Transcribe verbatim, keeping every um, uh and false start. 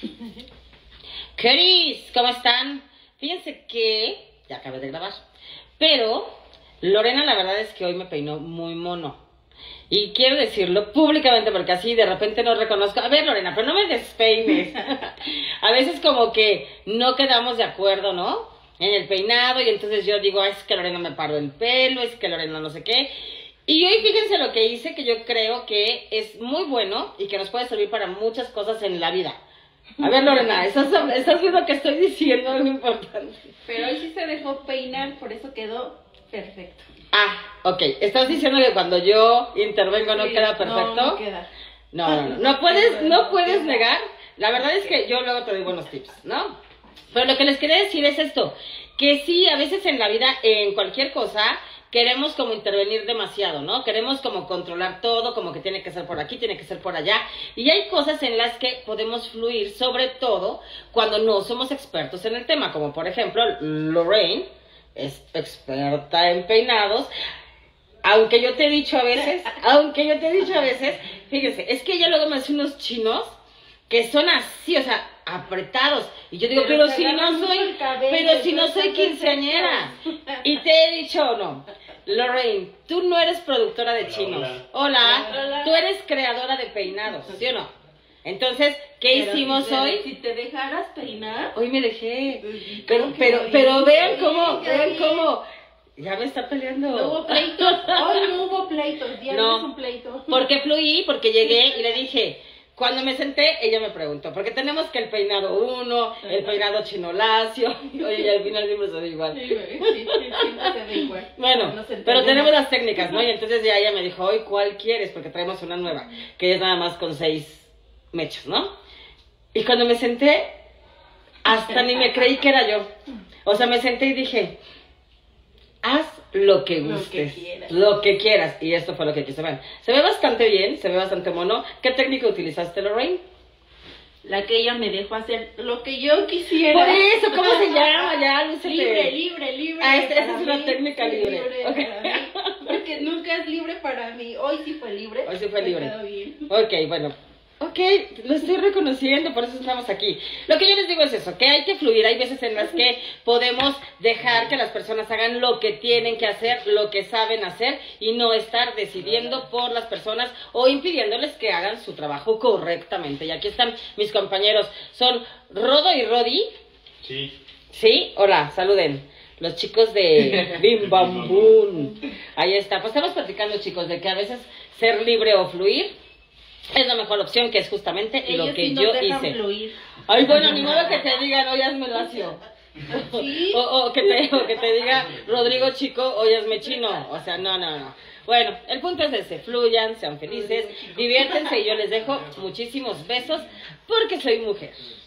Queris, ¿cómo están? Fíjense que ya acabé de grabar, pero Lorena la verdad es que hoy me peinó muy mono. Y quiero decirlo públicamente porque así de repente no reconozco. A ver, Lorena, pero no me despeines. A veces como que no quedamos de acuerdo, ¿no? En el peinado y entonces yo digo, es que Lorena me paró el pelo, es que Lorena no sé qué. Y hoy fíjense lo que hice, que yo creo que es muy bueno y que nos puede servir para muchas cosas en la vida. A ver, Lorena, ¿estás, estás viendo que estoy diciendo algo importante? Pero hoy sí se dejó peinar, por eso quedó perfecto. Ah, ok. ¿Estás diciendo que cuando yo intervengo no Sí, queda perfecto? No, no queda. No, no, no. No puedes, no puedes negar. La verdad es que yo luego te doy buenos tips, ¿no? Pero lo que les quería decir es esto, que sí, a veces en la vida, en cualquier cosa, queremos como intervenir demasiado, ¿no? Queremos como controlar todo, como que tiene que ser por aquí, tiene que ser por allá. Y hay cosas en las que podemos fluir, sobre todo cuando no somos expertos en el tema, como por ejemplo Lorraine es experta en peinados. Aunque yo te he dicho a veces, aunque yo te he dicho a veces, fíjense, es que ella luego me hace unos chinos que son así, o sea, apretados. Y yo digo, pero, pero si no soy, cabello, pero si no soy quinceañera. Y te he dicho o no, Lorraine, tú no eres productora de chinos. Hola. Hola. Hola. Hola. Tú eres creadora de peinados, ¿sí o no? Entonces, ¿qué pero hicimos si te, hoy? Si te dejaras peinar. Hoy me dejé. Pero, pero, pero vean cómo, vean cómo. Ya me está peleando. No hubo pleitos. Hoy no hubo pleitos. Ya no es un pleito. Porque fluí, porque llegué y le dije. Cuando me senté, ella me preguntó, porque tenemos que el peinado uno, el peinado chino lacio, oye, y al final siempre se ve igual. Sí, sí, sí, siempre se ve igual. Bueno, no pero tenemos las técnicas, ¿no? Y entonces ya ella me dijo, hoy, ¿cuál quieres? Porque traemos una nueva, que es nada más con seis mechas, ¿no? Y cuando me senté, hasta ni me creí que era yo. O sea, me senté y dije, haz lo que gustes, lo que quieras. Lo que quieras. Y esto fue lo que quise ver. Se ve bastante bien, se ve bastante mono. ¿Qué técnica utilizaste, Lorraine? La que ella me dejó hacer lo que yo quisiera. Por eso, ¿cómo se llama? Ya, lúcete. Libre, libre, libre. Ah, esta, esa es una mí, técnica libre. libre okay. Para mí, porque nunca es libre para mí. Hoy sí fue libre. Hoy sí fue libre. Quedó bien. Ok, bueno. Ok, lo estoy reconociendo, por eso estamos aquí. Lo que yo les digo es eso, que hay que fluir. Hay veces en las que podemos dejar que las personas hagan lo que tienen que hacer, lo que saben hacer, y no estar decidiendo por las personas o impidiéndoles que hagan su trabajo correctamente. Y aquí están mis compañeros, son Rodo y Rodi. Sí. Sí, hola, saluden. Los chicos de Bim Bam Boom. Ahí está. Pues estamos platicando, chicos, de que a veces ser libre o fluir es la mejor opción, que es justamente ellos lo que sí yo hice. Fluir. Ay, bueno, ni modo que te digan, hoy hazme lacio. ¿Sí? O, o, que te, o que te diga, Rodrigo Chico, hoy hazme chino. O sea, no, no, no. Bueno, el punto es ese, fluyan, sean felices, diviértense y yo les dejo muchísimos besos porque soy mujer.